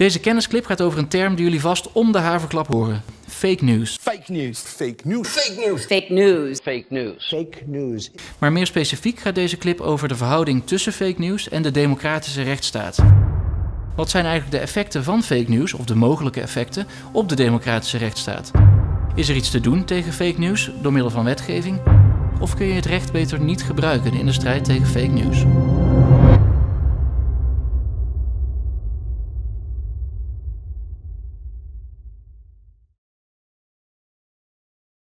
Deze kennisclip gaat over een term die jullie vast om de haverklap horen. Fake news. Fake news. Fake news. Fake news. Fake news. Fake news. Fake news. Maar meer specifiek gaat deze clip over de verhouding tussen fake news en de democratische rechtsstaat. Wat zijn eigenlijk de effecten van fake news, of de mogelijke effecten, op de democratische rechtsstaat? Is er iets te doen tegen fake news door middel van wetgeving? Of kun je het recht beter niet gebruiken in de strijd tegen fake news?